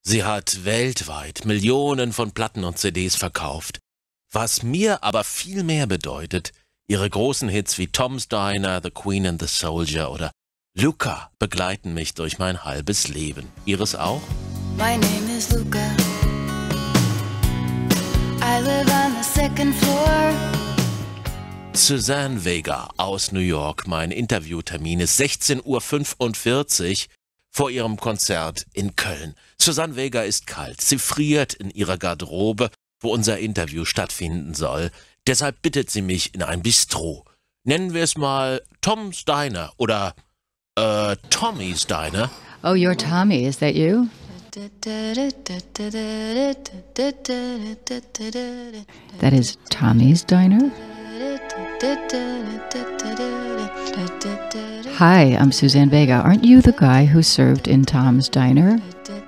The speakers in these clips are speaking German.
Sie hat weltweit Millionen von Platten und CDs verkauft. Was mir aber viel mehr bedeutet, ihre großen Hits wie Tom's Diner, The Queen and the Soldier oder Luca begleiten mich durch mein halbes Leben. Ihres auch? My name is Luca. I live on the second floor. Suzanne Vega aus New York. Mein Interviewtermin ist 16:45 Uhr vor ihrem Konzert in Köln. Suzanne Vega ist kalt. Sie friert in ihrer Garderobe, wo unser Interview stattfinden soll. Deshalb bittet sie mich in ein Bistro. Nennen wir es mal Tom's Diner oder Tommy's Diner. Oh, you're Tommy, is that you? That is Tommy's Diner? Hi, I'm Suzanne Vega. Aren't you the guy who served in Tom's Diner?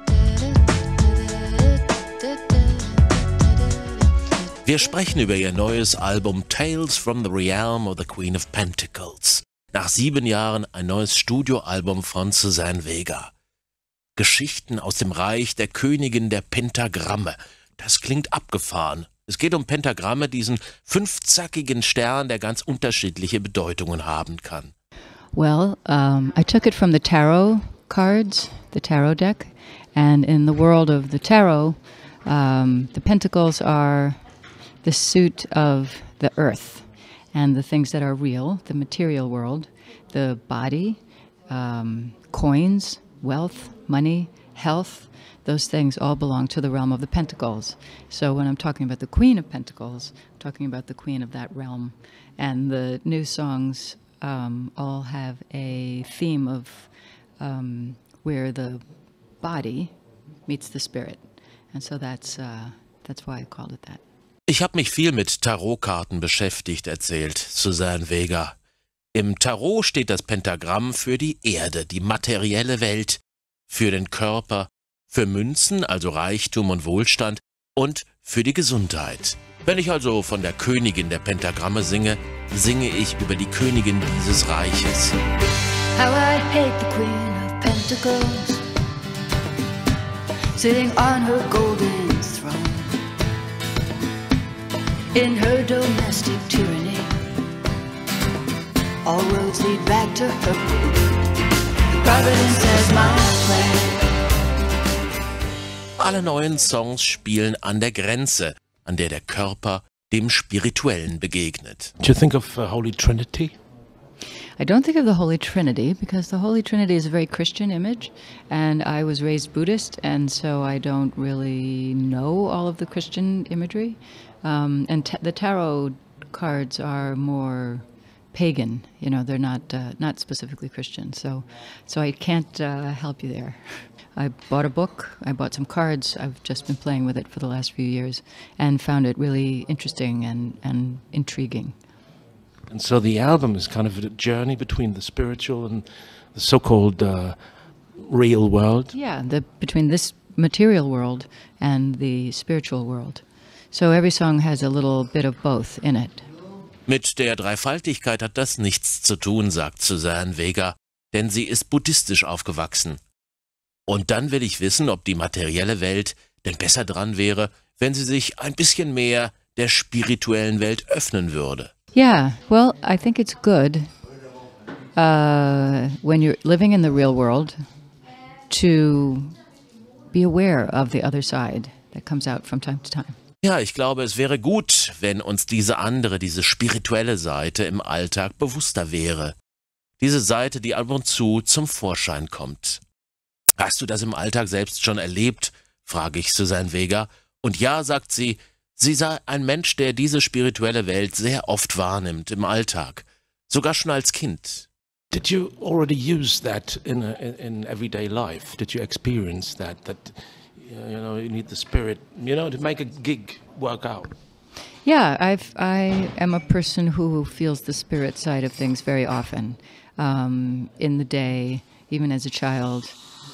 Wir sprechen über ihr neues Album Tales from the Realm of the Queen of Pentacles. Nach 7 Jahren ein neues Studioalbum von Suzanne Vega. Geschichten aus dem Reich der Königin der Pentagramme. Das klingt abgefahren. Es geht um Pentagramme, diesen 5-zackigen Stern, der ganz unterschiedliche Bedeutungen haben kann. Well, I took it from the tarot cards, the tarot deck, and in the world of the tarot, the pentacles are the suit of the earth and the things that are real, the material world, the body, coins, wealth, money, health. Those things all belong to the realm of the pentacles. So when I'm talking about the Queen of Pentacles, I'm talking about the queen of that realm. And the new songs all have a theme of where the body meets the spirit. And so that's why I called it that. Ich habe mich viel mit Tarotkarten beschäftigt, erzählt Suzanne Vega. Im Tarot steht das Pentagramm für die Erde, die materielle Welt, für den Körper, für Münzen, also Reichtum und Wohlstand, und für die Gesundheit. Wenn ich also von der Königin der Pentagramme singe, singe ich über die Königin dieses Reiches. How I hate the Queen of Pentacles, sitting on her golden throne, in her domestic tyranny. All roads lead back to her. Providence has my plan. Alle neuen Songs spielen an der Grenze, an der der Körper dem Spirituellen begegnet. Do you think of Holy Trinity? I don't think of the Holy Trinity because the Holy Trinity is a very Christian image, and I was raised Buddhist, and so I don't really know all of the Christian imagery. The tarot cards are more pagan, you know, they're not specifically Christian, so I can't help you there. I bought a book, I bought some cards, I've just been playing with it for the last few years and found it really interesting and intriguing. And so the album is kind of a journey between the spiritual and the so-called real world. Yeah, between this material world and the spiritual world. So every song has a little bit of both in it. Mit der Dreifaltigkeit hat das nichts zu tun, sagt Suzanne Vega, denn sie ist buddhistisch aufgewachsen. Und dann will ich wissen, ob die materielle Welt denn besser dran wäre, wenn sie sich ein bisschen mehr der spirituellen Welt öffnen würde. Yeah, well, I think it's good when you're living in the real world to be aware of the other side that comes out from time to time. Ja, ich glaube, es wäre gut, wenn uns diese andere, diese spirituelle Seite im Alltag bewusster wäre. Diese Seite, die ab und zu zum Vorschein kommt. Hast du das im Alltag selbst schon erlebt? Frage ich Suzanne Vega. Und ja, sagt sie, sie sei ein Mensch, der diese spirituelle Welt sehr oft wahrnimmt im Alltag. Sogar schon als Kind. Did you already use that in everyday life? Did you experience that you know, you need the spirit, you know, to make a gig work out? Yeah, I am a person who feels the spirit side of things very often in the day, even as a child.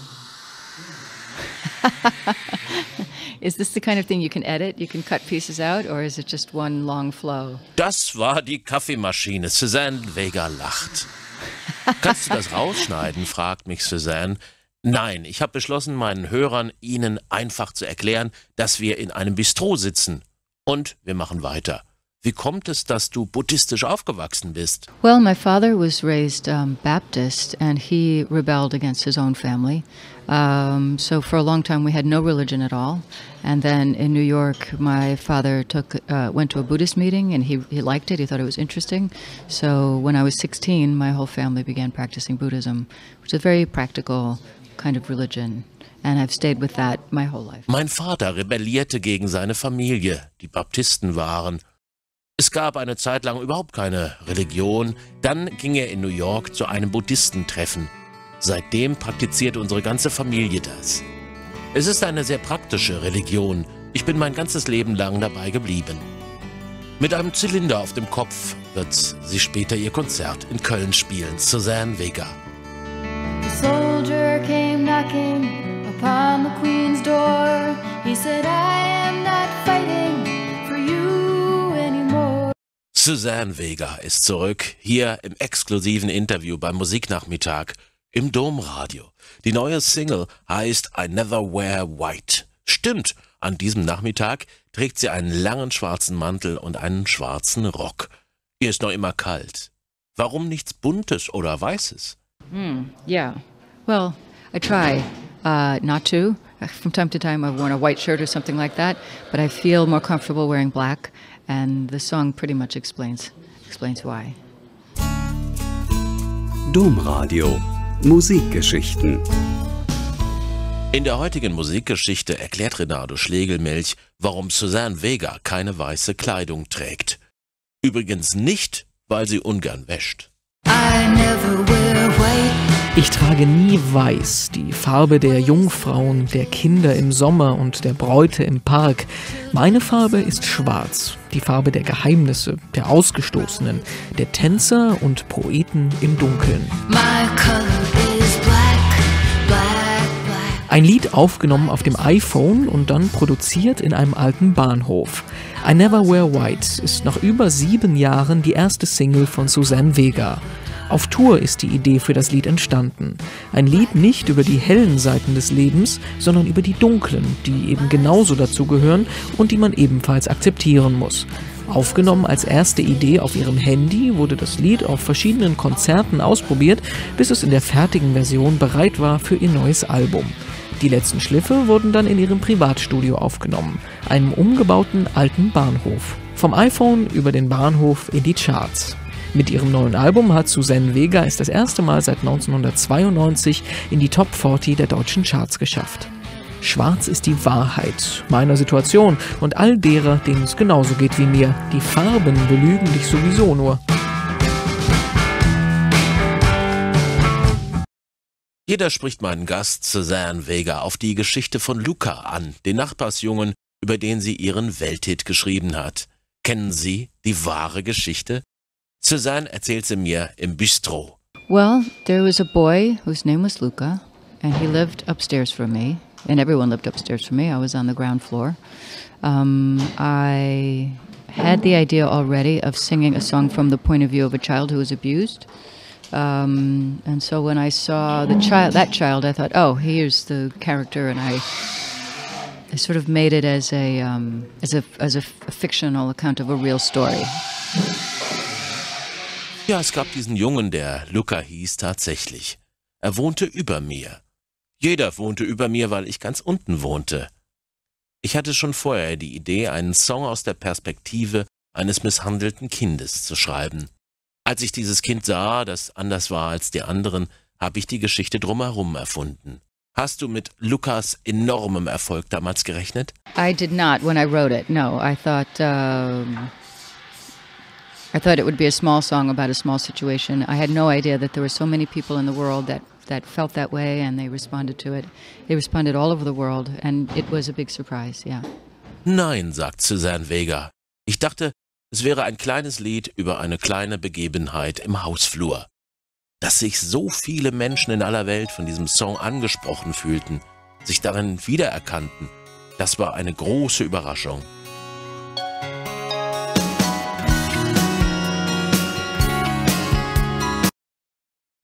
Is this the kind of thing you can edit? You can cut pieces out, or is it just one long flow? Das war die Kaffeemaschine. Suzanne Vega lacht. Kannst du das rausschneiden, fragt mich Suzanne. Nein, ich habe beschlossen, meinen Hörern Ihnen einfach zu erklären, dass wir in einem Bistro sitzen. Und wir machen weiter. Wie kommt es, dass du buddhistisch aufgewachsen bist? Well, my father was raised Baptist, and he rebelled against his own family. So for a long time, we had no religion at all. And then in New York, my father went to a Buddhist meeting, and he liked it. He thought it was interesting. So when I was 16, my whole family began practicing Buddhism, which is a very practical kind of religion. And I've stayed with that my whole life. Mein Vater rebellierte gegen seine Familie, die Baptisten waren. Es gab eine Zeit lang überhaupt keine Religion. Dann ging er in New York zu einem Buddhistentreffen. Seitdem praktiziert unsere ganze Familie das. Es ist eine sehr praktische Religion. Ich bin mein ganzes Leben lang dabei geblieben. Mit einem Zylinder auf dem Kopf wird sie später ihr Konzert in Köln spielen, Suzanne Vega. The soldier came knocking upon the Queen's door. He said, I am not fighting for you anymore. Suzanne Vega ist zurück, hier im exklusiven Interview beim Musiknachmittag im Domradio. Die neue Single heißt I Never Wear White. Stimmt, an diesem Nachmittag trägt sie einen langen schwarzen Mantel und einen schwarzen Rock. Ihr ist noch immer kalt. Warum nichts Buntes oder Weißes? Yeah. Well, I try not to. From time to time, I've worn a white shirt or something like that, but I feel more comfortable wearing black, and the song pretty much explains why. Domradio. Musikgeschichten. In der heutigen Musikgeschichte erklärt Renato Schlegelmilch, warum Suzanne Vega keine weiße Kleidung trägt. Übrigens nicht, weil sie ungern wäscht. I never wear white. Ich trage nie weiß, die Farbe der Jungfrauen, der Kinder im Sommer und der Bräute im Park. Meine Farbe ist schwarz, die Farbe der Geheimnisse, der Ausgestoßenen, der Tänzer und Poeten im Dunkeln. My color is black, black, black. Ein Lied aufgenommen auf dem iPhone und dann produziert in einem alten Bahnhof. I Never Wear White ist nach über 7 Jahren die erste Single von Suzanne Vega. Auf Tour ist die Idee für das Lied entstanden. Ein Lied nicht über die hellen Seiten des Lebens, sondern über die dunklen, die eben genauso dazugehören und die man ebenfalls akzeptieren muss. Aufgenommen als erste Idee auf ihrem Handy, wurde das Lied auf verschiedenen Konzerten ausprobiert, bis es in der fertigen Version bereit war für ihr neues Album. Die letzten Schliffe wurden dann in ihrem Privatstudio aufgenommen, einem umgebauten alten Bahnhof. Vom iPhone über den Bahnhof in die Charts. Mit ihrem neuen Album hat Suzanne Vega es das erste Mal seit 1992 in die Top 40 der deutschen Charts geschafft. Schwarz ist die Wahrheit meiner Situation und all derer, denen es genauso geht wie mir. Die Farben belügen dich sowieso nur. Jeder spricht meinen Gast Suzanne Vega auf die Geschichte von Luca an, den Nachbarsjungen, über den sie ihren Welthit geschrieben hat. Kennen Sie die wahre Geschichte? Suzanne erzählt sie mir im Bistro. Well, there was a boy whose name was Luca, and he lived upstairs from me, and everyone lived upstairs from me. I was on the ground floor. I had the idea already of singing a song from the point of view of a child who was abused. And so when I saw that child, I thought, oh, here's the character, and I sort of made it as a fictional account of a real story. Ja, es gab diesen Jungen, der Luca hieß, tatsächlich. Er wohnte über mir. Jeder wohnte über mir, weil ich ganz unten wohnte. Ich hatte schon vorher die Idee, einen Song aus der Perspektive eines misshandelten Kindes zu schreiben. Als ich dieses Kind sah, das anders war als die anderen, habe ich die Geschichte drumherum erfunden. Hast du mit Lukas enormem Erfolg damals gerechnet? I did not when I wrote it. No, I thought it would be a small song about a small situation. I had no idea that there were so many people in the world that felt that way, and they responded to it. They responded all over the world, and it was a big surprise, yeah. Nein, sagt Suzanne Vega. Ich dachte, es wäre ein kleines Lied über eine kleine Begebenheit im Hausflur. Dass sich so viele Menschen in aller Welt von diesem Song angesprochen fühlten, sich darin wiedererkannten, das war eine große Überraschung.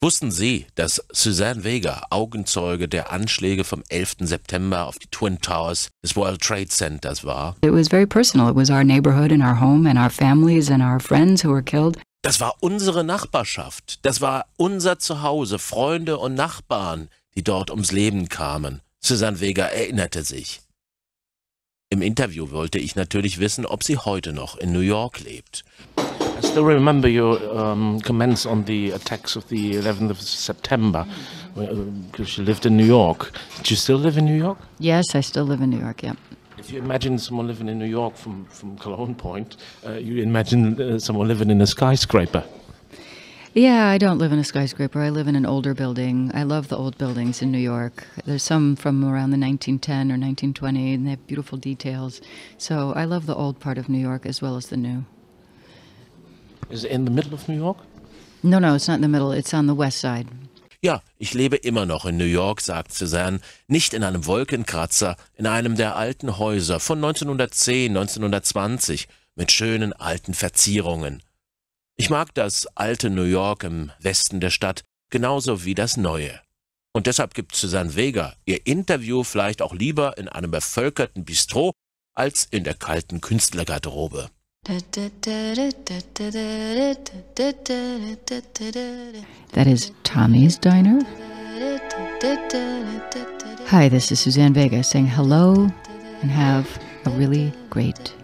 Wussten Sie, dass Suzanne Vega Augenzeuge der Anschläge vom 11. September auf die Twin Towers des World Trade Centers war? It was very personal. It was our neighborhood and our home and our families and our friends who were killed. Das war unsere Nachbarschaft, das war unser Zuhause, Freunde und Nachbarn, die dort ums Leben kamen. Suzanne Vega erinnerte sich. Im Interview wollte ich natürlich wissen, ob sie heute noch in New York lebt. I still remember your comments on the attacks of the 11th of September, because you lived in New York. Did you still live in New York? Yes, I still live in New York, yeah. If you imagine someone living in New York from Cologne Point, you imagine someone living in a skyscraper. Yeah, I don't live in a skyscraper. I live in an older building. I love the old buildings in New York. There's some from around the 1910 or 1920, and they have beautiful details. So I love the old part of New York as well as the new. Is it in the middle of New York? No, it's not in the middle. It's on the west side. Ja, ich lebe immer noch in New York, sagt Suzanne, nicht in einem Wolkenkratzer, in einem der alten Häuser von 1910, 1920 mit schönen alten Verzierungen. Ich mag das alte New York im Westen der Stadt genauso wie das neue. Und deshalb gibt Suzanne Vega ihr Interview vielleicht auch lieber in einem bevölkerten Bistro als in der kalten Künstlergarderobe. That is Tommy's Diner. Hi, this is Suzanne Vega saying hello and have a really great